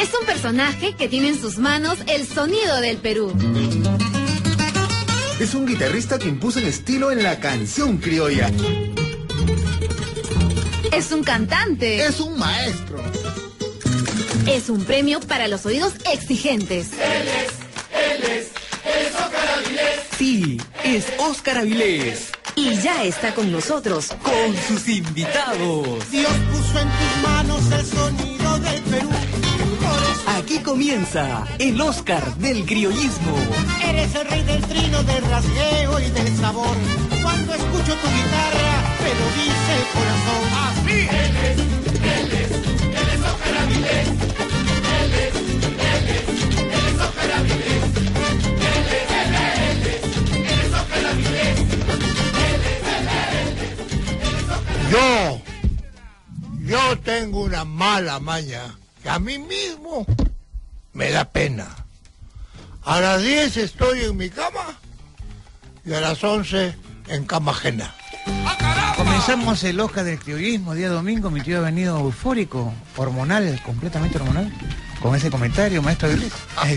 Es un personaje que tiene en sus manos el sonido del Perú. Es un guitarrista que impuso el estilo en la canción criolla. Es un cantante. Es un maestro. Es un premio para los oídos exigentes. Él es Óscar Avilés. Sí, es Óscar Avilés. Y ya está con nosotros. Con sus invitados. Dios puso en tus manos el sonido del Perú. Aquí comienza el Óscar del criollismo. Eres el rey del trino, del rasgueo y del sabor. Cuando escucho tu guitarra, me lo dice el corazón. Así. Él es Óscar Avilés. Él es Óscar Avilés. Él es Óscar Avilés. Yo tengo una mala maña que a mí mismo me da pena. A las 10 estoy en mi cama y a las 11 en cama ajena. Comenzamos el Óscar del criollismo, día domingo. Mi tío ha venido eufórico, hormonal, completamente hormonal, con ese comentario, maestro Avilés.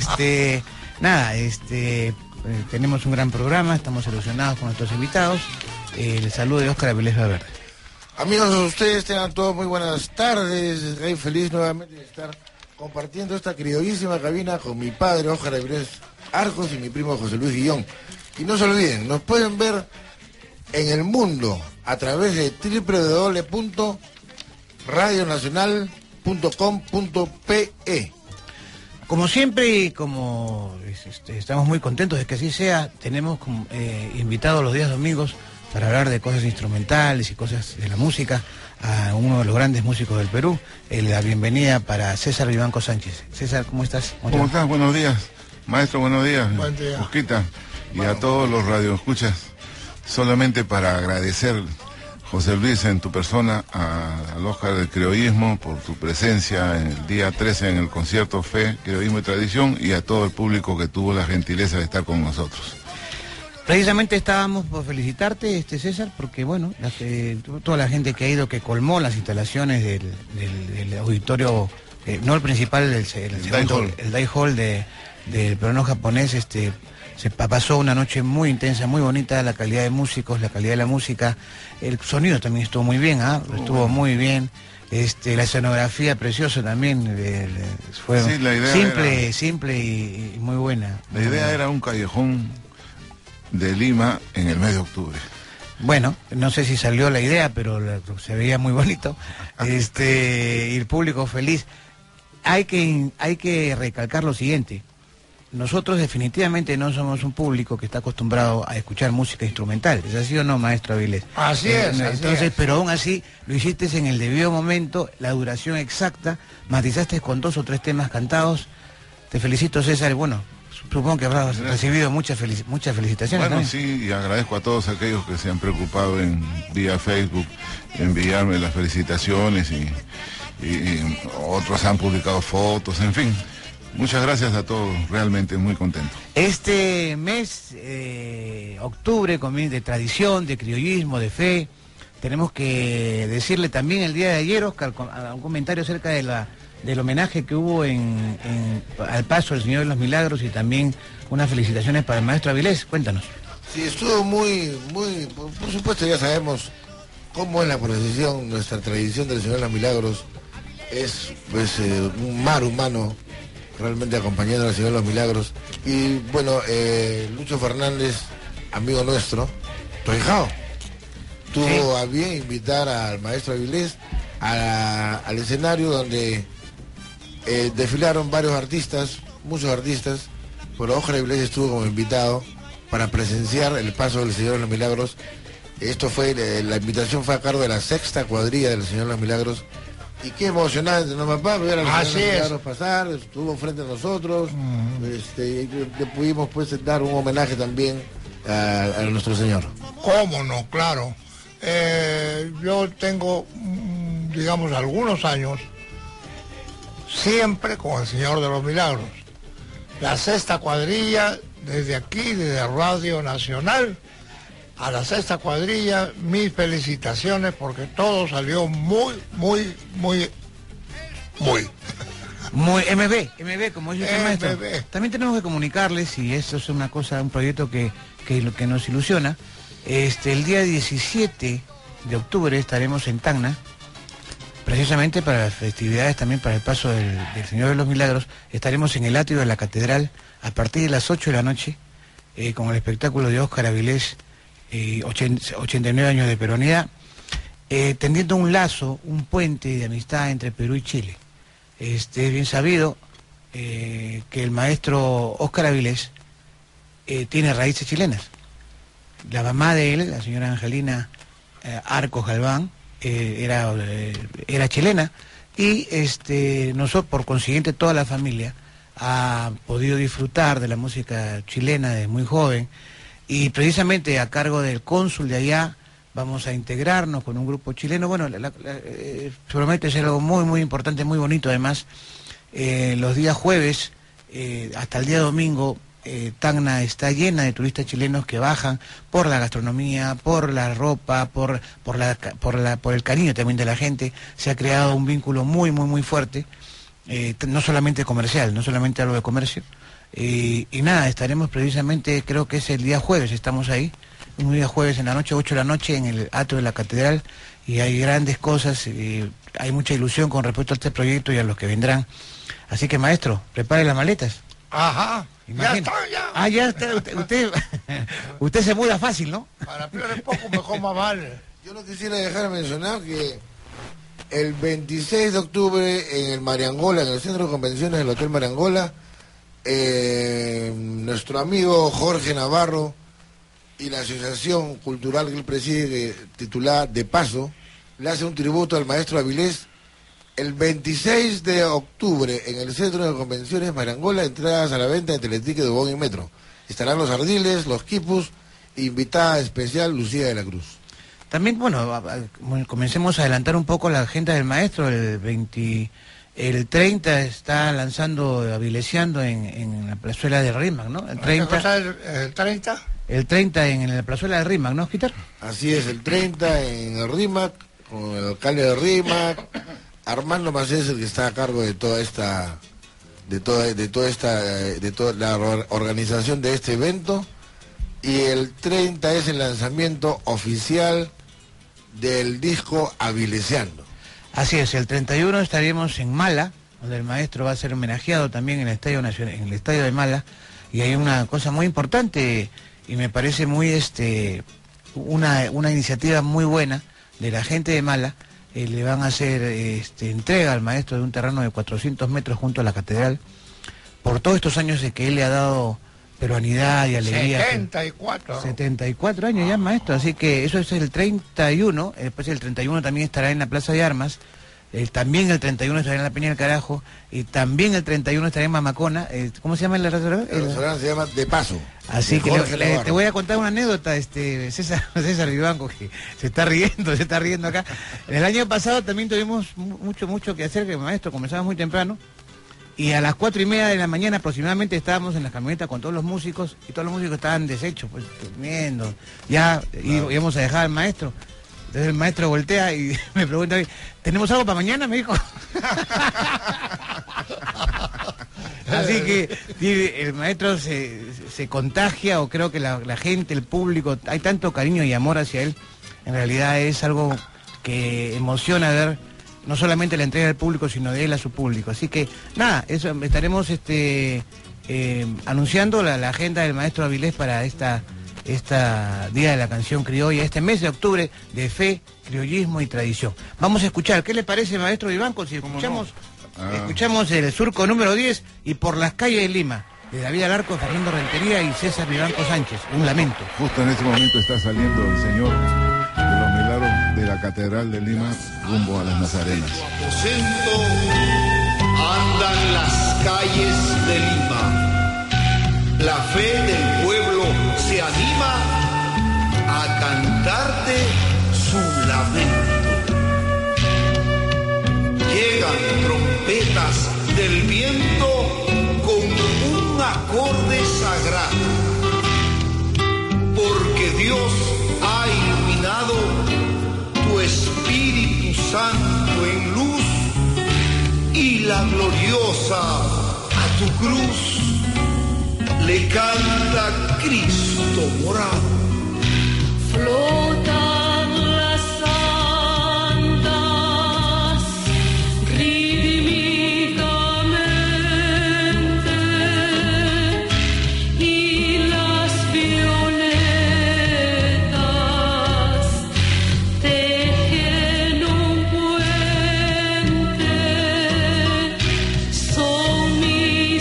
Tenemos un gran programa, estamos ilusionados con nuestros invitados. El saludo de Óscar Avilés Valverde. Amigos, ustedes tengan todos muy buenas tardes. Estoy feliz nuevamente de estar compartiendo esta criollísima cabina con mi padre, Óscar Avilés Arcos, y mi primo José Luis Guillón. Y no se olviden, nos pueden ver en el mundo a través de www.radionacional.com.pe. Como siempre y como estamos muy contentos de que así sea, tenemos invitados los días domingos para hablar de cosas instrumentales y cosas de la música a uno de los grandes músicos del Perú. La bienvenida para César Vivanco Sánchez. César, ¿cómo estás? ¿Cómo estás? Buenos días. Maestro, buenos días. Buen día. Osquita, y a todos los radioescuchas, solamente para agradecer, José Luis, en tu persona, al Óscar del criollismo por tu presencia en el día 13 en el concierto Fe, Criollismo y Tradición, y a todo el público que tuvo la gentileza de estar con nosotros. Precisamente estábamos por felicitarte, César, porque bueno, toda la gente que ha ido, que colmó las instalaciones del auditorio, no el principal, el Dai Hall del peruano japonés, se pasó una noche muy intensa, muy bonita, la calidad de músicos, la calidad de la música, el sonido también estuvo muy bien, estuvo muy bien. La escenografía preciosa también, fue sí, simple y muy buena. La idea era un callejón de Lima en el mes de octubre. Bueno, no sé si salió la idea, pero se veía muy bonito. Y el público feliz. Hay que recalcar lo siguiente. Nosotros definitivamente no somos un público que está acostumbrado a escuchar música instrumental. ¿Es así o no, maestro Avilés? Así es. Entonces, pero aún así lo hiciste en el debido momento, la duración exacta, matizaste con 2 o 3 temas cantados. Te felicito, César. Bueno, supongo que habrás recibido muchas felicitaciones. Bueno, también. sí, y agradezco a todos aquellos que se han preocupado en vía Facebook, enviarme las felicitaciones y otros han publicado fotos, en fin. Muchas gracias a todos, realmente muy contento. Este mes, octubre, de tradición, de criollismo, de fe, tenemos que decirle también el día de ayer, Óscar, un comentario acerca del homenaje que hubo al paso del Señor de los Milagros y también unas felicitaciones para el maestro Avilés. Cuéntanos. Sí, estuvo muy, por supuesto ya sabemos cómo es la procesión, nuestra tradición del Señor de los Milagros, es pues un mar humano realmente acompañando al Señor de los Milagros. Y bueno, Lucho Fernández, amigo nuestro, tu ahijado, tuvo a bien invitar al maestro Avilés al escenario donde desfilaron varios artistas, muchos artistas, pero Óscar Avilés estuvo como invitado para presenciar el paso del Señor de los Milagros. Esto fue, la invitación fue a cargo de la 6ª cuadrilla del Señor de los Milagros. Y qué emocionante, ¿no, papá? Ver a los Milagros pasar, estuvo frente a nosotros, le pudimos pues dar un homenaje también a nuestro Señor. ¿Cómo no? Claro. Yo tengo, digamos, algunos años siempre con el Señor de los Milagros. La 6ª cuadrilla, desde aquí, desde Radio Nacional, a la 6ª cuadrilla, mis felicitaciones porque todo salió muy. Muy MB, como dice el maestro. También tenemos que comunicarles, y esto es una cosa, un proyecto que nos ilusiona. El día 17 de octubre estaremos en Tacna, precisamente para las festividades, también para el paso del Señor de los Milagros. Estaremos en el atrio de la catedral a partir de las 8 de la noche, con el espectáculo de Óscar Avilés, 89 años de peronidad, tendiendo un lazo, un puente de amistad entre Perú y Chile. Es bien sabido que el maestro Óscar Avilés tiene raíces chilenas. La mamá de él, la señora Angelina Arcos Galván, era chilena, y nosotros, por consiguiente, toda la familia ha podido disfrutar de la música chilena desde muy joven, y precisamente a cargo del cónsul de allá vamos a integrarnos con un grupo chileno. Bueno, promete ser algo muy, muy importante, muy bonito. Además, los días jueves hasta el día domingo, Tacna está llena de turistas chilenos que bajan por la gastronomía, por la ropa, por el cariño también de la gente. Se ha creado un vínculo muy, muy, muy fuerte, no solamente comercial, no solamente algo de comercio. Y nada, estaremos precisamente, creo que es el día jueves, estamos ahí, un día jueves en la noche, 8 de la noche, en el atrio de la catedral, y hay grandes cosas, hay mucha ilusión con respecto a este proyecto y a los que vendrán. Así que, maestro, prepare las maletas. Ajá. Imagina. Ya está, ya. Ah, ya está. Usted se muda fácil, ¿no? Para peor es poco, mejor más vale. Yo no quisiera dejar de mencionar que el 26 de octubre en el Mariangola, en el Centro de Convenciones del Hotel Mariangola, nuestro amigo Jorge Navarro y la asociación cultural que él preside, titulada De Paso, le hace un tributo al maestro Avilés. El 26 de octubre, en el Centro de Convenciones Mariangola, entradas a la venta de Teleticket, de Bogotá y Metro. Estarán los Ardiles, los Quipus, invitada especial Lucía de la Cruz. También, bueno, comencemos a adelantar un poco la agenda del maestro. El 30 está lanzando, avilesiando en la plazuela de Rimac, ¿no? El 30. ¿El 30? El 30 en la plazuela de Rimac, ¿no, Gitar? Así es, el 30 en el Rimac, con el alcalde de Rimac. Armando Macías es el que está a cargo de toda la organización de este evento, y el 30 es el lanzamiento oficial del disco Avilesiando. Así es, el 31 estaremos en Mala, donde el maestro va a ser homenajeado también en el Estadio Nacional, en el Estadio de Mala, y hay una cosa muy importante y me parece muy una iniciativa muy buena de la gente de Mala. Le van a hacer entrega al maestro de un terreno de 400 metros junto a la catedral, por todos estos años de que él le ha dado peruanidad y alegría. 74 años ya, maestro, así que eso es el 31, después el 31 también estará en la Plaza de Armas, también el 31 estará en la Peña del Carajo, y también el 31 estará en Mamacona. ¿Cómo se llama el restaurante? El restaurante se llama De Paso. Así que te voy a contar una anécdota, César Vivanco, que se está riendo acá. El año pasado también tuvimos mucho que hacer, que el maestro comenzaba muy temprano, y a las 4:30 de la mañana aproximadamente estábamos en la camioneta con todos los músicos, y todos los músicos estaban deshechos, pues durmiendo. Ya íbamos a dejar al maestro. Entonces el maestro voltea y me pregunta, ¿tenemos algo para mañana? Me dijo. Así que el maestro se contagia, o creo que la gente, el público, hay tanto cariño y amor hacia él. En realidad es algo que emociona ver no solamente la entrega del público, sino de él a su público. Así que nada, eso estaremos anunciando la agenda del maestro Avilés para esta Día de la Canción Criolla, este mes de octubre de fe, criollismo y tradición. Vamos a escuchar, ¿qué le parece, maestro Vivanco, si escuchamos el surco número 10 y Por las calles de Lima, de David Alarco, Fernando Rentería y César Vivanco Sánchez? Un lamento. Justo en este momento está saliendo el Señor de los Milagros de la Catedral de Lima rumbo a las Nazarenas. Aposento andan las calles de Lima. La fe del pueblo se anima a cantarte su lamento. Llegan trompetas del viento con un acorde sagrado, porque Dios ha iluminado tu Espíritu Santo en luz y la gloriosa a tu cruz le canta Cristo morado. Flotan las santas rítmicamente y las violetas tejen un puente. Son mis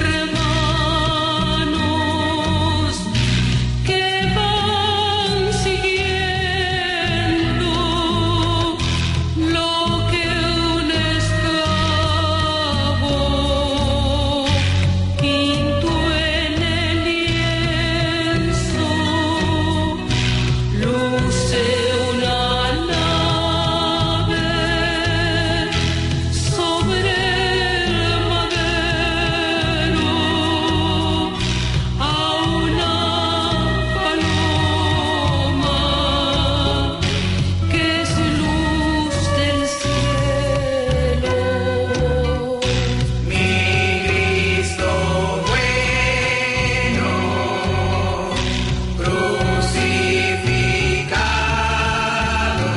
hermanos que van siguiendo lo que un esclavo pintó en el lienzo. Luce una nave sobre el madero a una paloma que es luz del cielo. Mi Cristo bueno, crucificado,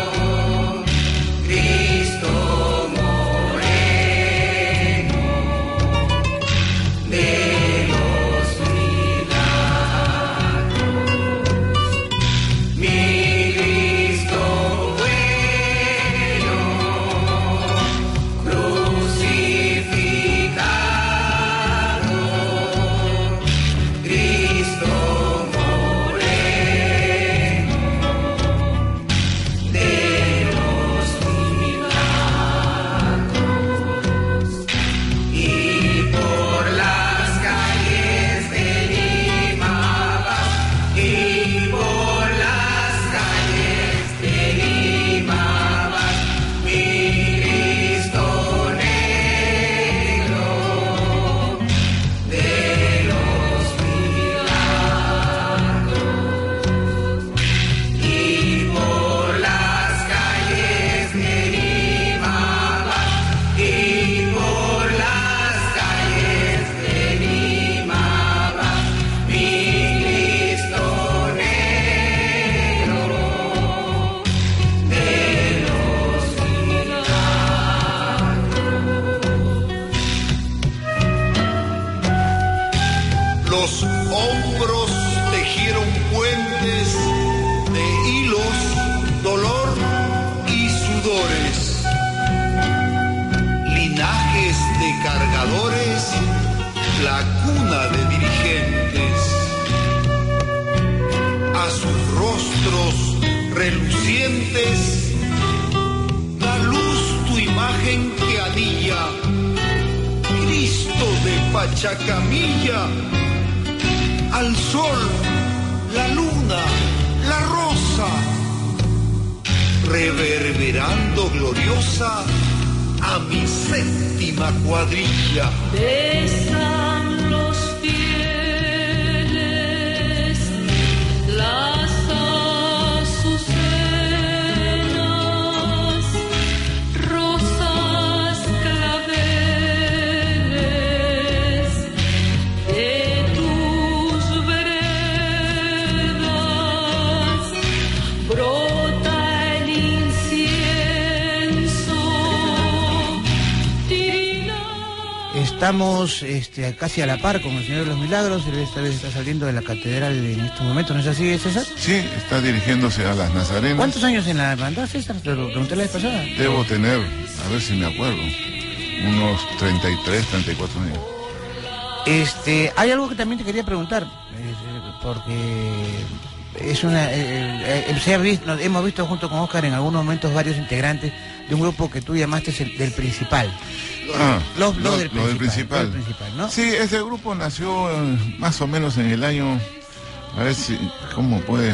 Cristo moreno de los milagros. Mi Cristo bueno, crucificado, Cristo moreno de los milagros. Y por las calles de Lima vas, y por las calles de Lima vas, mi Cristo negro de los milagros. Y por las calles de Lima vas, y por las calles de Lima vas, mi Cristo negro de los milagros. Los hombros tejieron puentes de hilos, dolor y sudores. Linajes de cargadores, la cuna de dirigentes. A sus rostros relucientes da luz tu imagen que anilla. Cristo de Pachacamilla, al sol, la luna, la rosa, reverberando gloriosa a mi séptima cuadrilla. Besan los fieles las azucenas, rosas claveles de tus veredas, brota el incienso. Estamos casi a la par con el Señor de los Milagros. Él esta vez está saliendo de la catedral en estos momentos, ¿no es así, César? Sí, está dirigiéndose a las Nazarenas. ¿Cuántos años en la hermandad, César? Te lo pregunté la vez pasada. Debo tener, a ver si me acuerdo, unos 33, 34 años. Hay algo que también te quería preguntar, porque es una hemos visto junto con Oscar en algunos momentos varios integrantes de un grupo que tú llamaste del Principal. Los del Principal, ¿no? Sí, ese grupo nació más o menos en el año, a ver si, ¿cómo puede?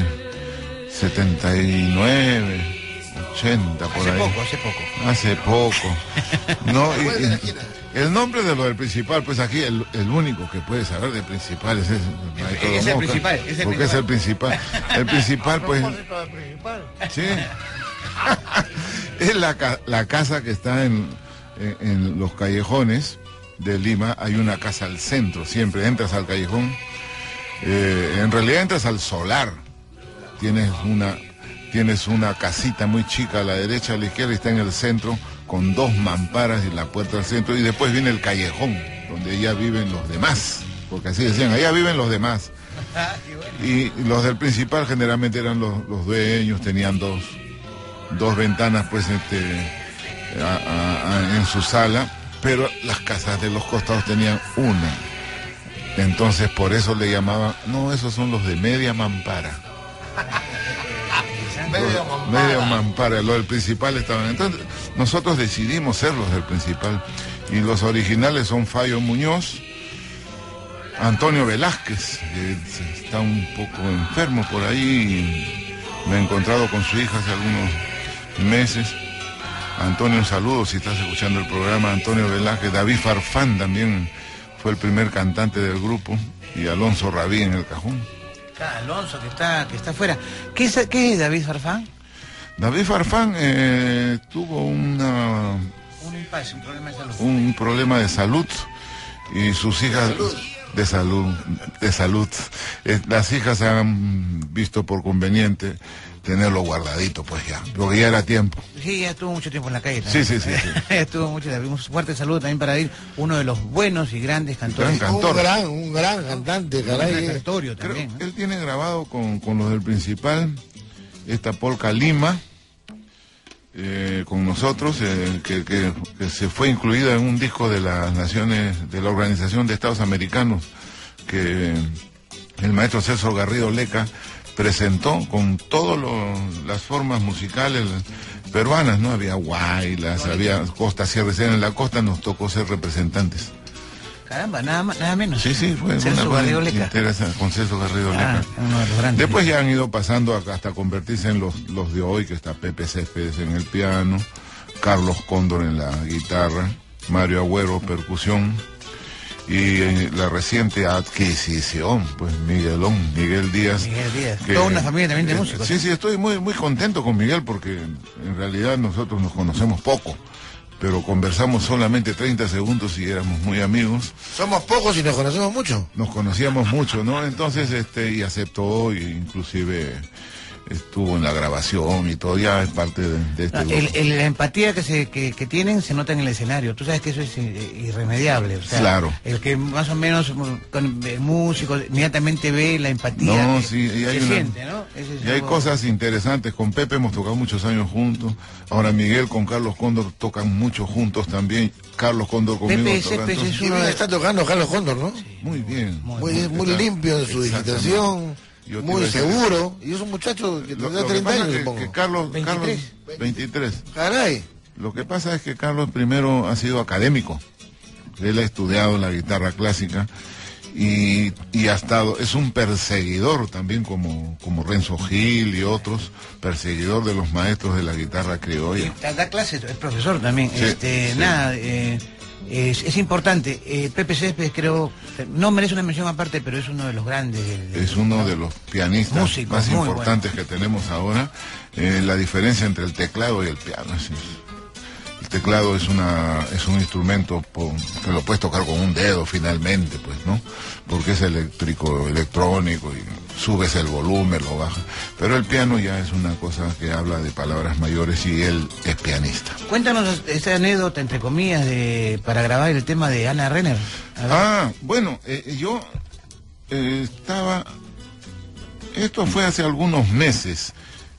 79, 80, por ahí. Hace poco. No, el nombre de lo del Principal, pues aquí el único que puede saber del Principal es el maestro Don Oscar, porque es el Principal. El Principal, pues... Sí. Es la casa que está en en los callejones de Lima hay una casa al centro, siempre entras al callejón, en realidad entras al solar, tienes una casita muy chica a la derecha, a la izquierda, y está en el centro con 2 mamparas y la puerta al centro, y después viene el callejón, donde ya viven los demás, porque así decían, allá viven los demás. Y los del principal generalmente eran los dueños, tenían dos ventanas pues en su sala, pero las casas de los costados tenían una. Entonces por eso le llamaban, no, esos son los de media mampara. Media mampara, los del principal estaban. Entonces nosotros decidimos ser los del principal, y los originales son Fallo Muñoz, Antonio Velázquez, que está un poco enfermo por ahí, me he encontrado con su hija hace algunos meses. Antonio, un saludo si estás escuchando el programa. Antonio Velázquez, David Farfán también fue el primer cantante del grupo, y Alonso Rabí en el cajón. Alonso, que está afuera. ¿Qué es David Farfán? David Farfán tuvo un impasse, un problema de salud. Un problema de salud, y sus hijas... De salud. Las hijas han visto por conveniente tenerlo guardadito, pues ya, porque ya era tiempo. Sí, ya estuvo mucho tiempo en la calle también. Sí. Estuvo mucho tiempo. Un fuerte saludo también para ir, uno de los buenos y grandes cantores. Un gran cantante, caray. Un repertorio también, ¿no? Él tiene grabado con los del principal esta polca Lima, con nosotros, que se fue incluida en un disco de las Naciones, de la Organización de Estados Americanos, que el maestro César Garrido Leca presentó con todas las formas musicales peruanas, ¿no? Había guaylas, había costa, sierra y sierra. En la costa nos tocó ser representantes. Caramba, nada menos. Sí, fue Celso Garrido Leca. Interesante, con Celso Garrido Leca. Uno de los grandes. Después ya han ido pasando hasta convertirse en los de hoy, que está Pepe Céspedes en el piano, Carlos Cóndor en la guitarra, Mario Agüero percusión, y la reciente adquisición, pues Miguel Díaz. Toda una familia también de músicos. Sí, estoy muy contento con Miguel, porque en realidad nosotros nos conocemos poco, pero conversamos solamente 30 segundos y éramos muy amigos. Somos pocos y nos conocemos mucho. Nos conocíamos mucho, ¿no? Entonces, y aceptó, y inclusive estuvo en la grabación y todo, ya es parte de este grupo. La empatía que tienen se nota en el escenario. Tú sabes que eso es irremediable. O sea, claro. El que más o menos con músicos inmediatamente ve la empatía. No, sí, y hay siente, ¿no? Y hay cosas interesantes. Con Pepe hemos tocado muchos años juntos. Ahora Miguel con Carlos Cóndor tocan mucho juntos también. Carlos Cóndor conmigo. Pepe está tocando Carlos Cóndor, ¿no? Sí. Muy bien. Muy limpio en su digitación. Muy seguro. Y es un muchacho que tendrá 30 años, supongo. Que Carlos 23. Caray. Lo que pasa es que Carlos primero ha sido académico. Él ha estudiado la guitarra clásica y ha estado, es un perseguidor también como Renzo Gil y otros, perseguidor de los maestros de la guitarra criolla. Da clases, es profesor también. Sí. Es importante. Pepe Céspedes, creo, no merece una mención aparte, pero es uno de los grandes. Es uno de los pianistas músicos más importantes que tenemos ahora. La diferencia entre el teclado y el piano. El teclado es un instrumento que lo puedes tocar con un dedo finalmente, pues, ¿no? Porque es electrónico, y subes el volumen, lo bajas. Pero el piano ya es una cosa que habla de palabras mayores, y él es pianista. Cuéntanos esa anécdota, entre comillas, para grabar el tema de Ana Renner. Bueno, yo estaba... Esto fue hace algunos meses.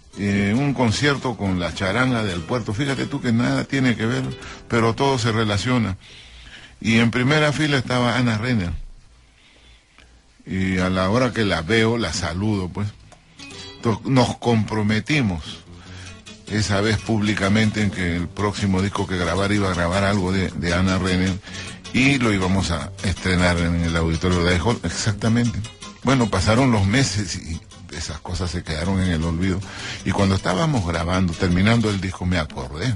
Un concierto con la charanga del puerto. Fíjate tú que nada tiene que ver, pero todo se relaciona. Y en primera fila estaba Ana Renner. Y a la hora que la veo, la saludo, pues. Entonces, nos comprometimos esa vez públicamente en que el próximo disco que grabara iba a grabar algo de Ana Renner, y lo íbamos a estrenar en el auditorio de Hall. Exactamente. Bueno, pasaron los meses y esas cosas se quedaron en el olvido. Y cuando estábamos grabando, terminando el disco, me acordé.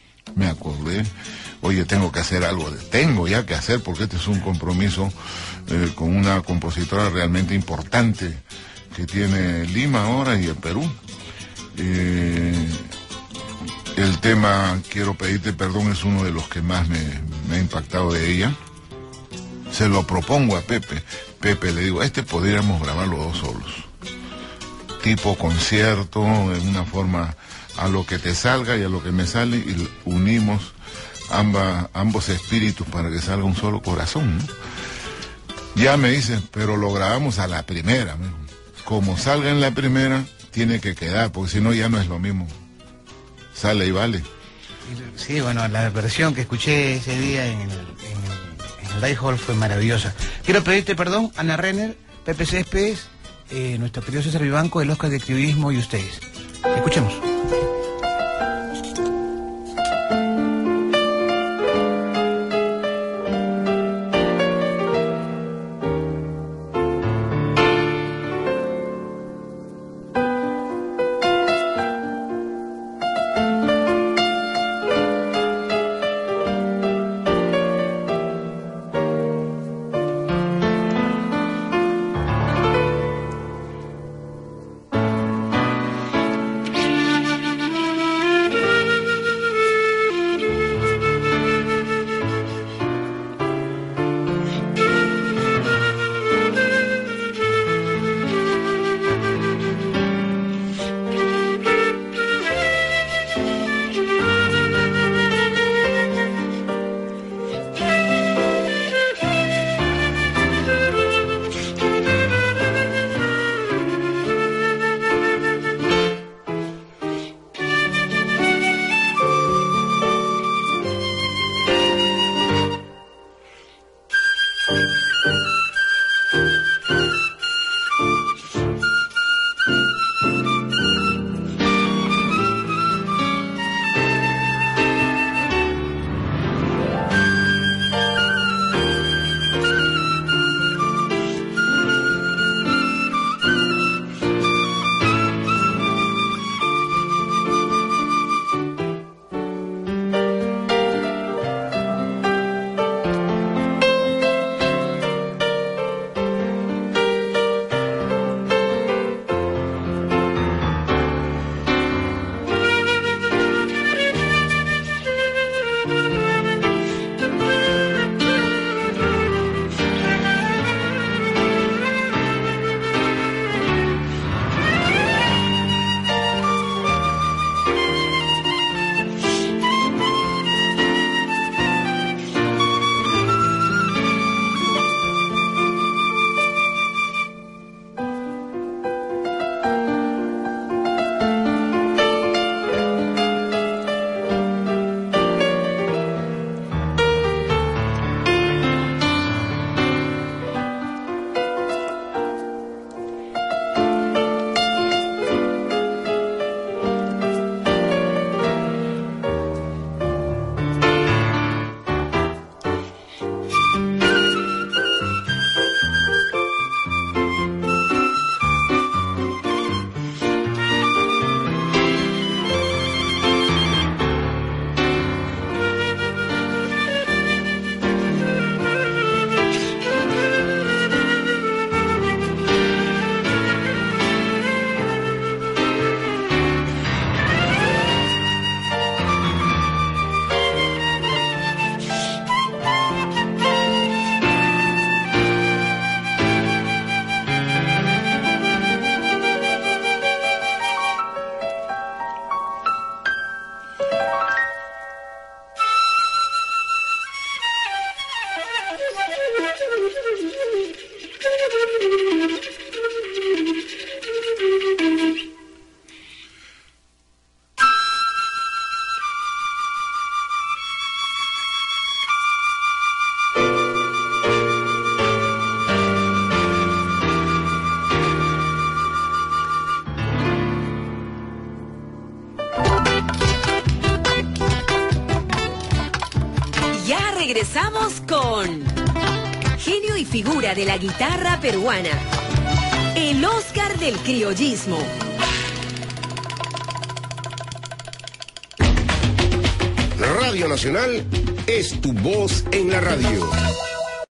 Oye, tengo que hacer algo, tengo ya que hacer, porque este es un compromiso con una compositora realmente importante que tiene Lima ahora y el Perú. El tema Quiero pedirte perdón es uno de los que más me ha impactado de ella. Se lo propongo a Pepe. Pepe, le digo, podríamos grabarlo 2 solos. Tipo concierto, en una forma a lo que te salga y a lo que me sale, y unimos ambos espíritus para que salga un solo corazón, ¿no? Ya me dicen, pero lo grabamos a la primera, ¿no? Como salga en la primera, tiene que quedar, porque si no ya no es lo mismo. Sale y vale. Sí, bueno, la versión que escuché ese día en el Live Hall fue maravillosa. Quiero pedirte perdón, Ana Renner, Pepe Céspedes, nuestro querido César Vivanco, el Oscar de Criollismo y ustedes. Escuchemos. Regresamos con genio y figura de la guitarra peruana, el Oscar del criollismo. Radio Nacional es tu voz en la radio.